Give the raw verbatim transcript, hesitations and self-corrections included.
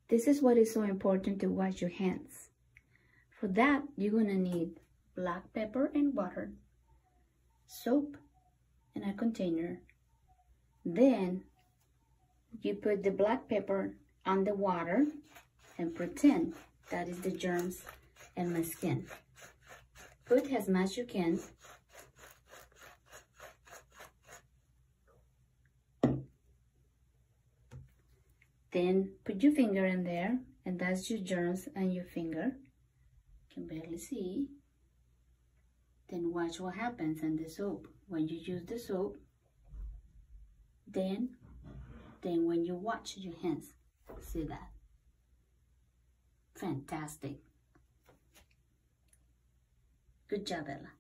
This is what is so important to wash your hands. For that, you're gonna need black pepper and water, soap in a container. Then you put the black pepper on the water and pretend that is the germs in my skin. Put as much as you can. Then put your finger in there, and that's your germs on your finger. You can barely see. Then watch what happens in the soap. When you use the soap, then, then when you wash your hands, see that? Fantastic. Good job, Ella.